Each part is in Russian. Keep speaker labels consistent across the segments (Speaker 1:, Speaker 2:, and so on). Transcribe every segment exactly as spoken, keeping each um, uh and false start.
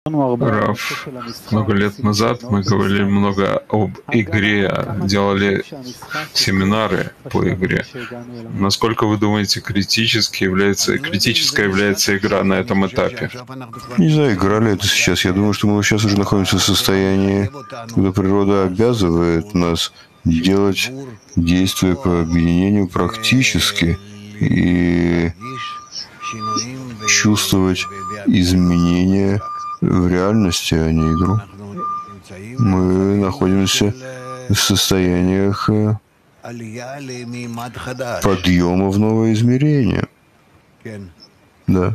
Speaker 1: Рав, много лет назад мы говорили много об игре, делали семинары по игре. Насколько вы думаете, критически является, критическая является игра на этом этапе?
Speaker 2: Не знаю, играли это сейчас. Я думаю, что мы сейчас уже находимся в состоянии, когда природа обязывает нас делать действия по объединению практически и чувствовать изменения в реальности, а не игру. Мы находимся в состояниях подъема в новое измерение. Да.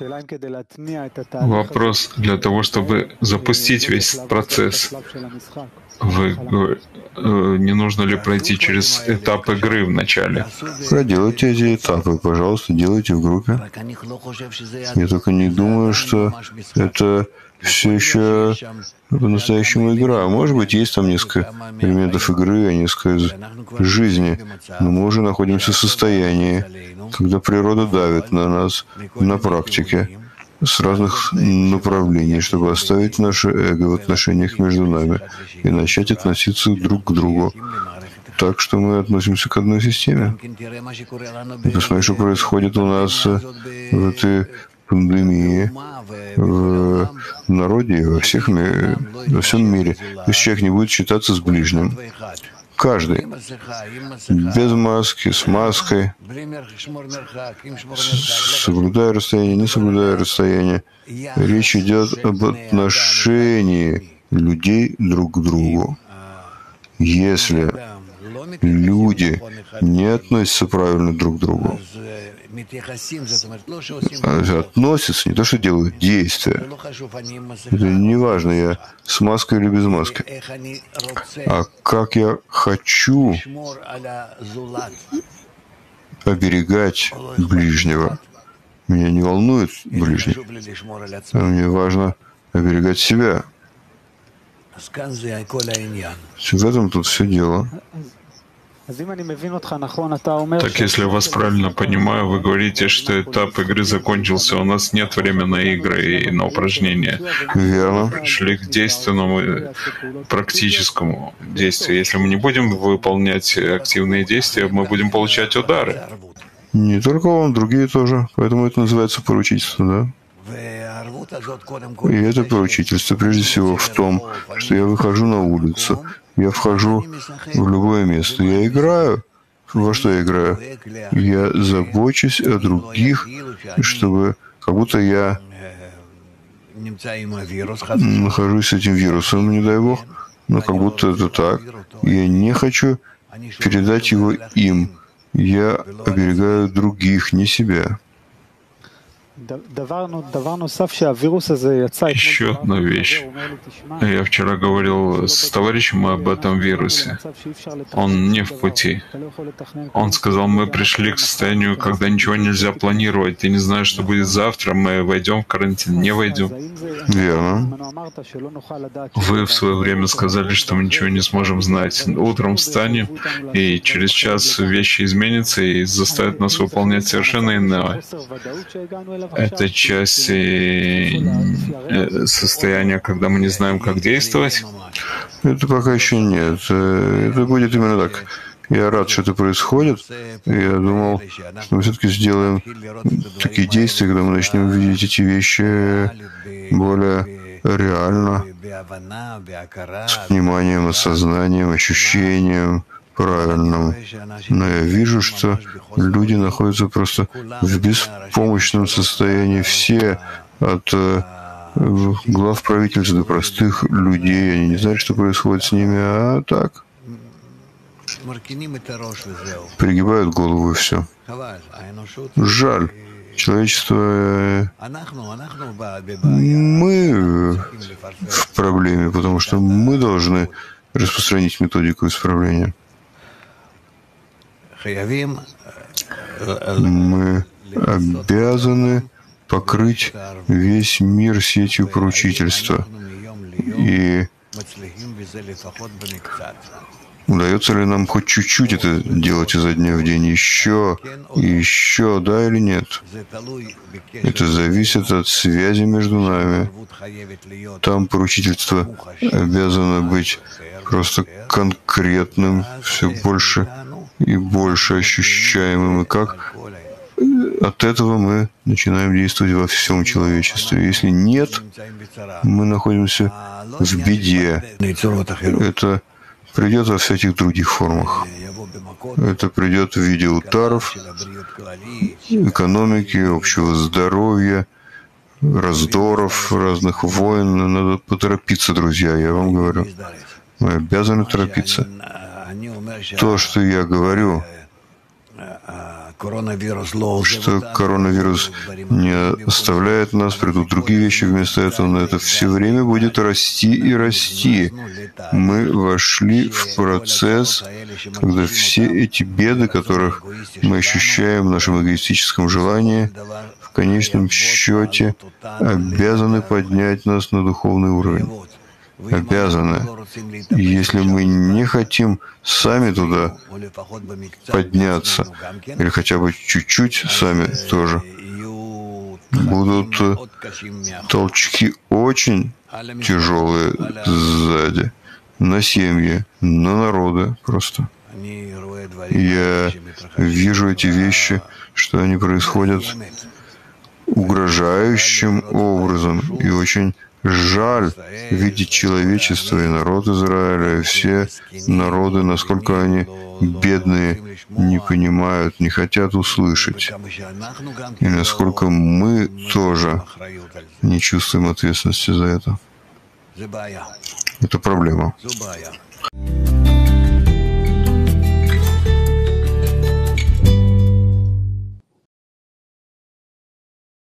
Speaker 1: Вопрос: для того, чтобы запустить весь процесс, вы, э, не нужно ли пройти через этап игры в начале?
Speaker 2: Проделайте эти этапы, пожалуйста, делайте в группе. Я только не думаю, что это все еще по-настоящему игра. Может быть, есть там несколько элементов игры, а несколько из жизни. Но мы уже находимся в состоянии, когда природа давит на нас на практике с разных направлений, чтобы оставить наше эго в отношениях между нами и начать относиться друг к другу так, что мы относимся к одной системе. И посмотри, что происходит у нас в этой пандемии, в народе и во, всех, во всем мире. Если человек не будет считаться с ближним, каждый, без маски, с маской, соблюдая расстояние, не соблюдая расстояние, речь идет об отношении людей друг к другу. Если люди не относятся правильно друг к другу, относятся, не то что делают, действия. Это не важно, я с маской или без маски. А как я хочу оберегать ближнего. Меня не волнует ближний. А мне важно оберегать себя. В этом тут все дело.
Speaker 1: Так, если я вас правильно понимаю, вы говорите, что этап игры закончился, у нас нет времени на игры и на упражнения.
Speaker 2: Верно.
Speaker 1: Пришли к действенному и практическому действию. Если мы не будем выполнять активные действия, мы будем получать удары.
Speaker 2: Не только он, другие тоже. Поэтому это называется поручительство, да? И это поручительство прежде всего в том, что я выхожу на улицу, я вхожу в любое место, я играю. Во что я играю? Я забочусь о других, чтобы как будто я нахожусь с этим вирусом, не дай бог, но как будто это так. Я не хочу передать его им. Я оберегаю других, не себя.
Speaker 1: Еще одна вещь. Я вчера говорил с товарищем об этом вирусе. Он не в пути. Он сказал, мы пришли к состоянию, когда ничего нельзя планировать. Ты не знаешь, что будет завтра, мы войдем в карантин, не войдем.
Speaker 2: Верно.
Speaker 1: Вы в свое время сказали, что мы ничего не сможем знать. Утром встанем, и через час вещи изменятся и заставят нас выполнять совершенно иное. Это часть состояния, когда мы не знаем, как действовать?
Speaker 2: Это пока еще нет. Это будет именно так. Я рад, что это происходит. Я думал, что мы все-таки сделаем такие действия, когда мы начнем видеть эти вещи более реально, с пониманием, осознанием, ощущением правильным. Но я вижу, что люди находятся просто в беспомощном состоянии. Все, от глав правительств до простых людей. Они не знают, что происходит с ними, а так пригибают голову и все. Жаль. Человечество... Мы в проблеме, потому что мы должны распространить методику исправления. Мы обязаны покрыть весь мир сетью поручительства. И удается ли нам хоть чуть-чуть это делать изо дня в день, еще и еще, да или нет. Это зависит от связи между нами. Там поручительство обязано быть просто конкретным, все больше и больше ощущаемым. И как от этого мы начинаем действовать во всем человечестве. Если нет, мы находимся в беде. Это придет во всяких других формах. Это придет в виде ударов, экономики, общего здоровья, раздоров, разных войн. Надо поторопиться, друзья, я вам говорю. Мы обязаны торопиться. То, что я говорю, что коронавирус не оставляет нас, придут другие вещи вместо этого, но это все время будет расти и расти. Мы вошли в процесс, когда все эти беды, которых мы ощущаем в нашем эгоистическом желании, в конечном счете обязаны поднять нас на духовный уровень. Обязаны. И если мы не хотим сами туда подняться, или хотя бы чуть-чуть сами тоже, будут толчки очень тяжелые сзади, на семьи, на народы просто. Я вижу эти вещи, что они происходят угрожающим образом, и очень жаль видеть человечество и народ Израиля, и все народы, насколько они бедные, не понимают, не хотят услышать. И насколько мы тоже не чувствуем ответственности за это. Это проблема.